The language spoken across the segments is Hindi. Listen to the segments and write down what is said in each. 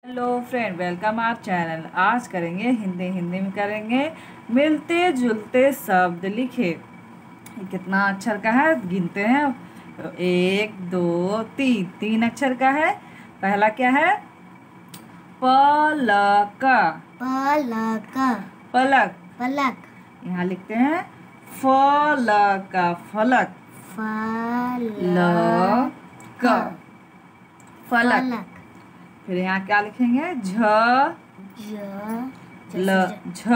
Hello friend, welcome our channel. आज करेंगे हिंदी में करेंगे मिलते जुलते शब्द लिखे। ये कितना अक्षर का है गिनते हैं। 1 2 3 3 अक्षर का है। पहला क्या है? पलक। पलक पलक। पलक। यहाँ लिखते हैं फलक। फलक। फलक फलक। फिर यहाँ क्या लिखेंगे? झ ल झ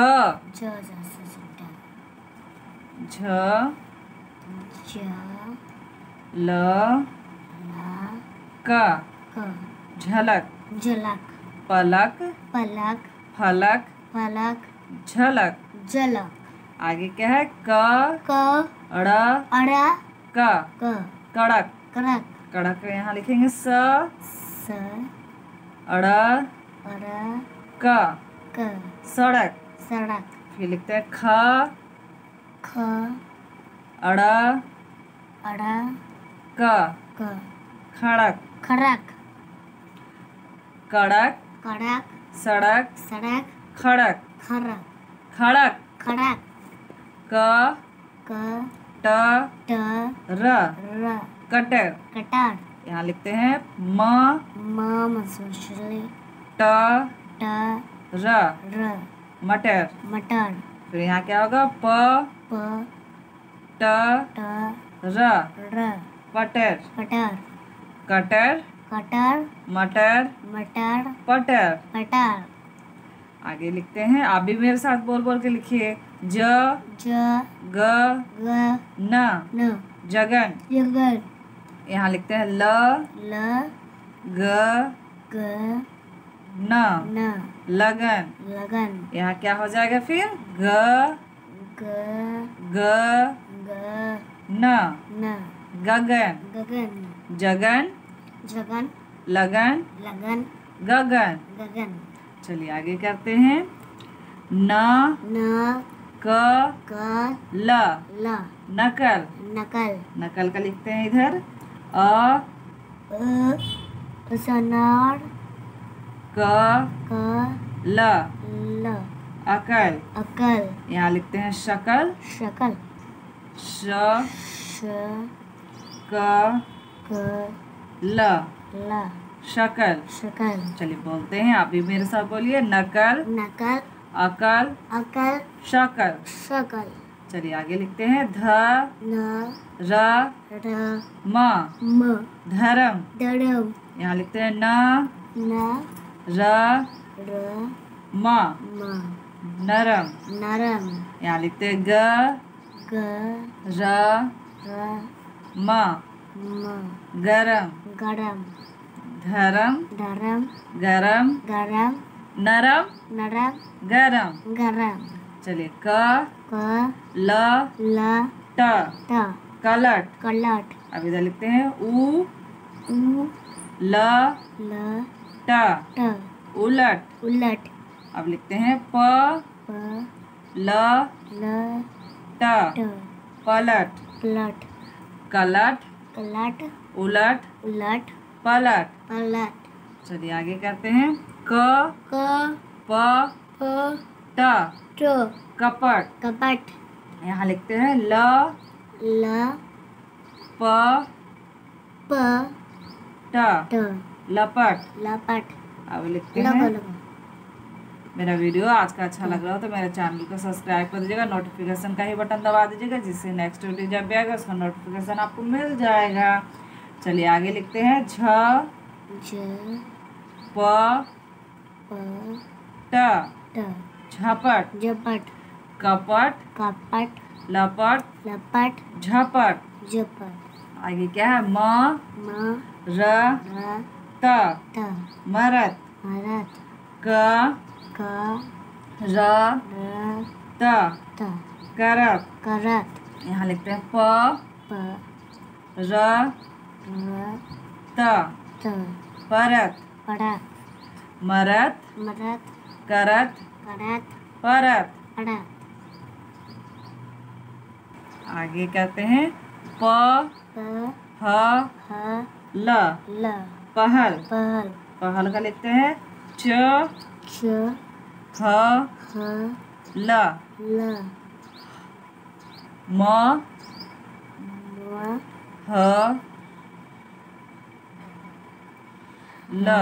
ल क झलक। झलक पलक पलक फलक फलक झलक। झलक। आगे क्या है? क अड़ अड़ा क कड़क। कड़क। कड़क यहाँ लिखेंगे स अड़ अड़ा क क सड़क। सड़क। फिर लिखते हैं ख अड़ अड़ा क क खड़क। खड़क कड़क कड़क सड़क सड़क खड़क। खड़क खड़क। खड़क। क क ट ट र र कटर। कटार। यहाँ लिखते हैं म मसूरी ट ट र र मटर। मटर। फिर यहाँ क्या होगा? प प ट ट र र पटर। पटर। कटर कटर मटर मटर पटर। पटर। आगे लिखते हैं, आप भी मेरे साथ बोल बोल के लिखिए। ज ज ग ग न न जगन। जगन। यहाँ लिखते हैं ल ल ग ग न न लगन। लगन। यहाँ क्या हो जाएगा फिर? ग ग ग ग न न गगन। गगन। जगन जगन लगन लगन गगन। गगन। चलिए आगे करते हैं। न न क क ल ल नकल। नकल। नकल का लिखते हैं इधर अ सनार क क ल ल अकल। अकल। यहाँ लिखते हैं शकल। शकल। श श क क ल ल शकल। शकल। चलिए बोलते हैं, आप भी मेरे साथ बोलिए। नकल नकल अकल अकल शकल। शकल। चलिए आगे लिखते हैं। ध न र र म म धर्म। धर्म। यहाँ लिखते हैं न न र र म म नरम। नरम। यहाँ लिखते हैं ग ग र र म म गरम। गरम। धर्म धर्म गरम गरम नरम नरम गरम। गरम। चलिए क क ल ल ट ट कलट। कलट। अब इधर लिखते हैं उ उ ल ल ट ट उलट। उलट। अब लिखते हैं प प ल ल ट ट पलट। पलट। कलट कलट उलट उलट पलट। पलट। चलिए आगे करते हैं। क क प प ट ट कपट। कपट। यहाँ लिखते हैं ल ल प प ट ट लपट। लपट। अब लिखते लगा हैं। लगा। मेरा वीडियो आज का अच्छा लग रहा हो तो मेरे चैनल को सब्सक्राइब कर दीजिएगा। नोटिफिकेशन का ही बटन दबा दीजिएगा, जिससे नेक्स्ट वीडियो जब भी आएगा उसका नोटिफिकेशन आपको मिल जाएगा। चलिए आगे लिखते हैं। झ ज प प ट ट झपट। झपट। कपट कपट लपट लपट झपट। झपट। आगे क्या है? म म र र त त मरत। मरत। क क र र त त करत। करत। यहाँ लिखते हैं प प र र त त परत। परत। मरत मरत करत करत परत। परत। आगे कहते हैं प प ह ह ल ल पहल। पहल। पहल का लिखते हैं। छ च च ख ह ल ल म म ह ल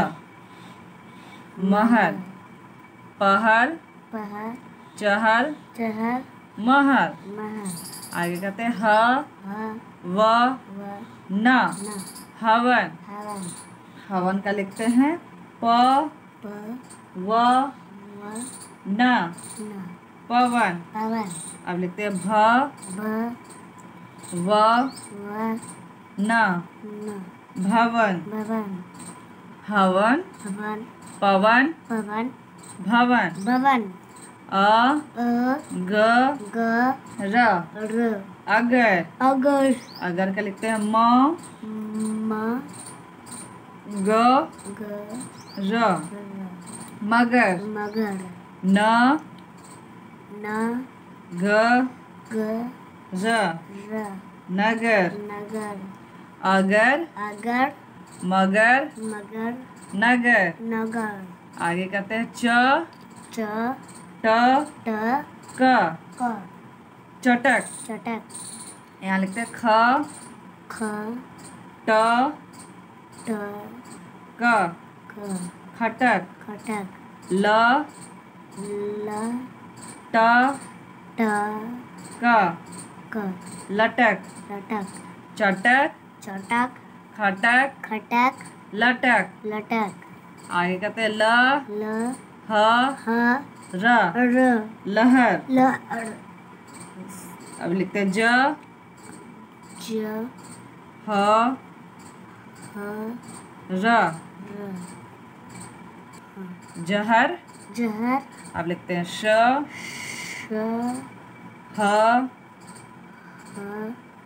महल पहल पहल चहल चहल महल। महल आगे कहते हैं ह ह व व न न हवन। हवन हवन का लिखते हैं प प व व न न पवन। पवन अब लिखते हैं भ भ व व न न भवन। भवन हवन हवन पवन पवन भवन। भवन अ अ ग ग र र अगर। अगर अगर का लिखते हैं म म ग ग र र मगर। मगर न न ग ग र र नगर। नगर अगर अगर मगर मगर नगर। नगर आगे कहते हैं च च ट ट क क चटक। चटक यहाँ लिखते हैं ख ख ट ट क क खटक। खटक ल ल ट ट क क लटक। लटक चटक चटक खटक खटक लटक। लटक आगे कहते हैं ल ल ह ह र र लहर। लहर अब लिखते हैं ज ज ह ह र र जहर। जहर अब लिखते हैं श श ह ह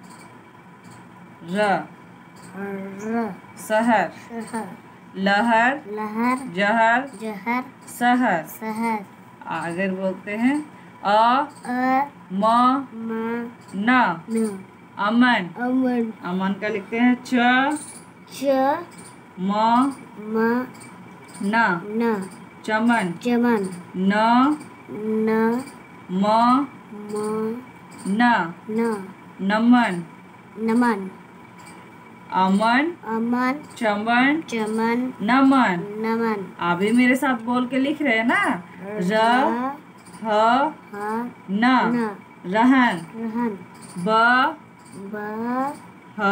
र र सहर। शहर लहर लहर जहर जहर सहर। शहर आगे बोलते हैं अ अ म म न न अमन। अमन अमन का लिखते हैं च च म म न न चमन। चमन न न म म न न नमन। नमन अमन अमन चमन चमन नमन। नमन आप भी मेरे साथ बोल के लिख रहे हैं ना। र ह ह न न रहन। रहन ब ब ह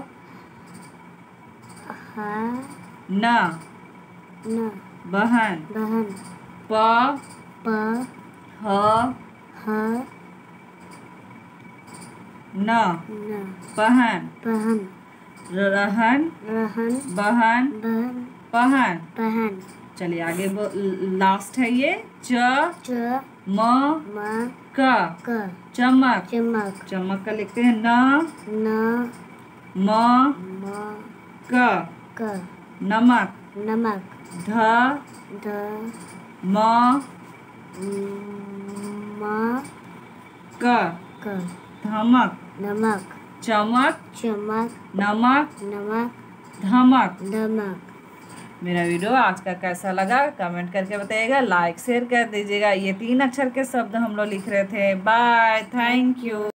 ह न न बहन। बहन प प ह ह न न पहन। पहन रहन रहन बहन बहन पहन। पहन चलिए आगे लास्ट है ये च च म म क क चमक। चमक चमक का लिखते हैं न न म म क क नमक। नमक ध ध म म क क धमक। नमक चमक चमक नमक नमक धमक। नमक। मेरा वीडियो आज का कैसा लगा कमेंट करके बताइएगा, लाइक शेयर कर दीजिएगा। ये 3 अक्षर के शब्द हम लोग लिख रहे थे। Bye, thank you.